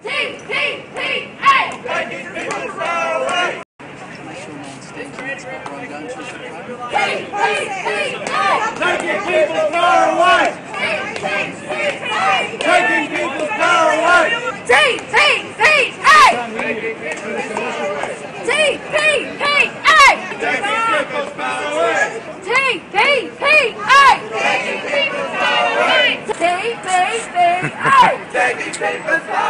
Taking people's power away! Make sure no one stands in the spot where I'm going to. Taking people's power away! Taking people's power away! Taking people's power away! Taking people's power away!